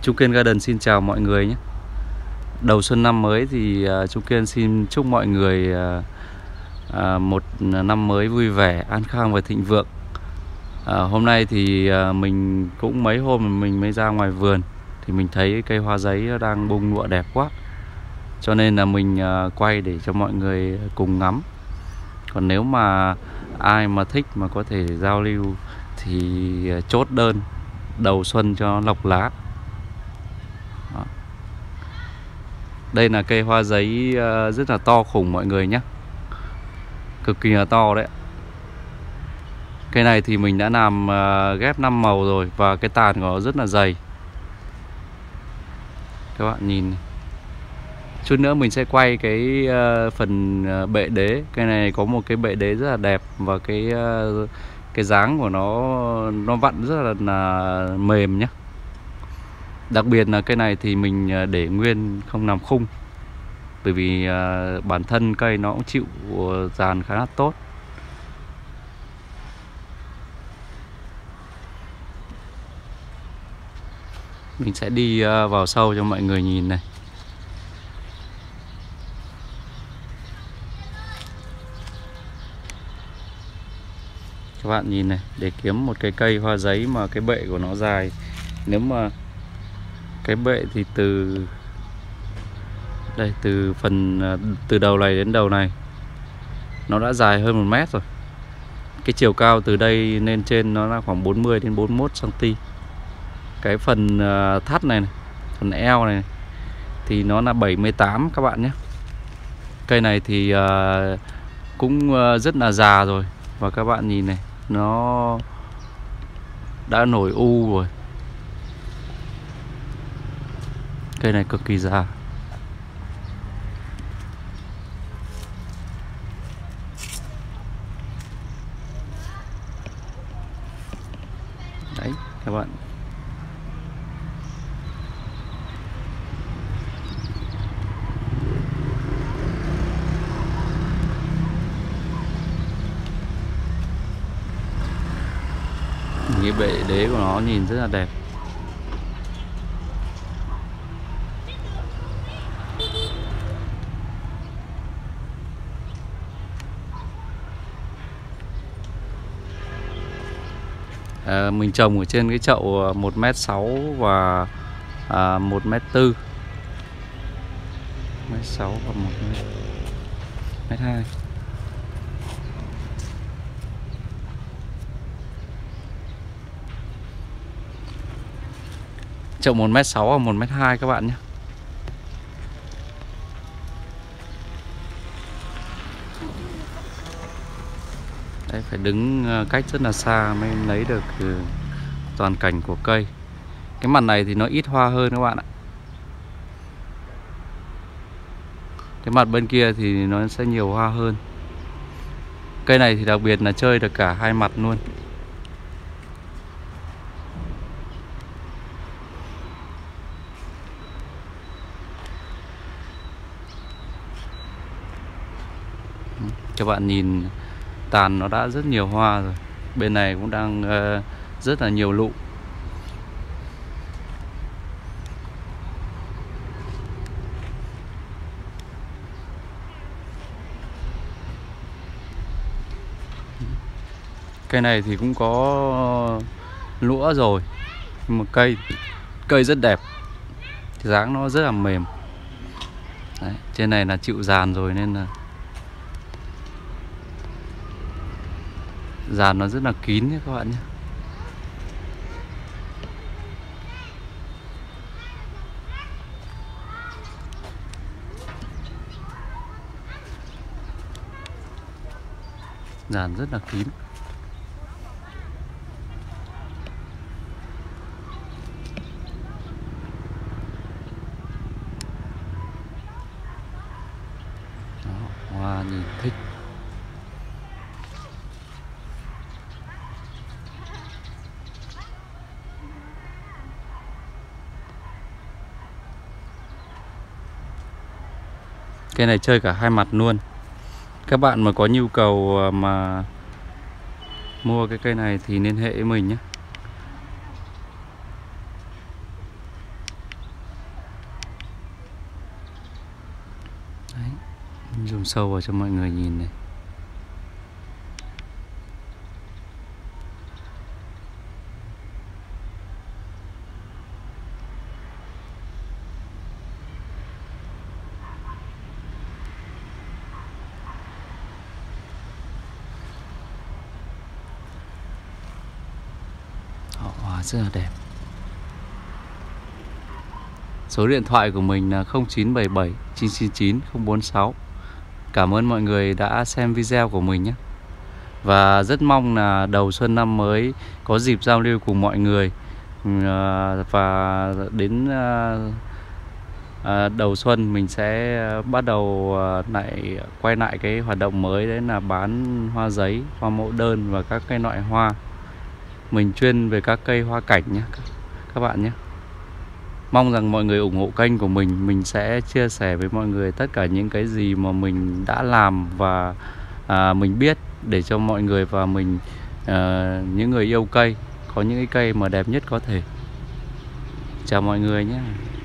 Trung Kiên Garden xin chào mọi người nhé. Đầu xuân năm mới thì Trung Kiên xin chúc mọi người một năm mới vui vẻ, an khang và thịnh vượng. Hôm nay thì mình cũng mấy hôm mình mới ra ngoài vườn thì mình thấy cây hoa giấy đang bung lụa đẹp quá, cho nên là mình quay để cho mọi người cùng ngắm. Còn nếu mà ai mà thích mà có thể giao lưu thì chốt đơn đầu xuân cho lọc lá. Đây là cây hoa giấy rất là to khủng mọi người nhé, cực kỳ là to đấy. Cây này thì mình đã làm ghép 5 màu rồi và cái tàn của nó rất là dày. Các bạn nhìn này. Chút nữa mình sẽ quay cái phần bệ đế. Cây này có một cái bệ đế rất là đẹp và cái dáng của nó vặn rất là mềm nhé. Đặc biệt là cây này thì mình để nguyên không làm khung, bởi vì bản thân cây nó cũng chịu dàn khá là tốt. Mình sẽ đi vào sâu cho mọi người nhìn này. Các bạn nhìn này, để kiếm một cái cây hoa giấy mà cái bệ của nó dài. Nếu mà cái bệ thì từ đây, từ đầu này đến đầu này nó đã dài hơn 1 mét rồi. Cái chiều cao từ đây lên trên nó là khoảng 40 đến 41 cm. Cái phần thắt này, phần eo này thì nó là 78 các bạn nhé. Cây này thì cũng rất là già rồi. Và các bạn nhìn này, nó đã nổi u rồi. Cây này cực kỳ già. Đấy các bạn. Cái bệ đế của nó nhìn rất là đẹp. Mình trồng ở trên cái chậu 1m6 và 1m4, 1m6 và 1m2. Chậu 1m6 và 1m2 các bạn nhé. Đấy, phải đứng cách rất là xa mới lấy được toàn cảnh của cây. Cái mặt này thì nó ít hoa hơn các bạn ạ. Cái mặt bên kia thì nó sẽ nhiều hoa hơn. Cây này thì đặc biệt là chơi được cả hai mặt luôn. Các bạn nhìn tàn nó đã rất nhiều hoa rồi. Bên này cũng đang rất là nhiều lụ. Cây này thì cũng có lũa rồi, nhưng mà cây rất đẹp, dáng nó rất là mềm. Đấy, trên này là chịu dàn rồi nên là dàn nó rất là kín nhé các bạn nhé. Dàn rất là kín. Đó, hoa nhìn thích. Cây này chơi cả hai mặt luôn. Các bạn mà có nhu cầu mà mua cái cây này thì liên hệ với mình nhé. sâu vào cho mọi người nhìn này. Hoa rất là đẹp. Số điện thoại của mình là 0977 999 046. Cảm ơn mọi người đã xem video của mình nhé. Và rất mong là đầu xuân năm mới có dịp giao lưu cùng mọi người. Và đến đầu xuân mình sẽ bắt đầu quay lại cái hoạt động mới, đấy là bán hoa giấy, hoa mẫu đơn và các cái loại hoa. Mình chuyên về các cây hoa cảnh nhé các bạn nhé. Mong rằng mọi người ủng hộ kênh của mình sẽ chia sẻ với mọi người tất cả những cái gì mà mình đã làm và mình biết, để cho mọi người và mình, những người yêu cây, có những cái cây mà đẹp nhất có thể. Chào mọi người nhé.